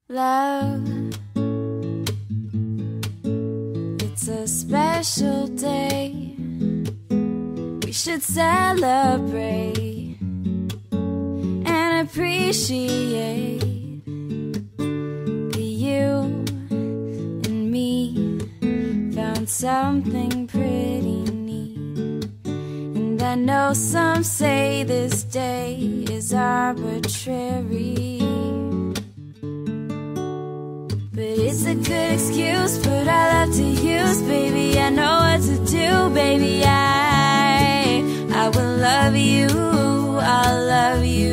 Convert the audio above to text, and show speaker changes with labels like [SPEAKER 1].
[SPEAKER 1] Love, it's a special day. We should celebrate and appreciate that you and me found something pretty neat. And I know some say this day is arbitrary, but it's a good excuse, put our love to use, baby. I know what to do, baby. I will love you, I'll love you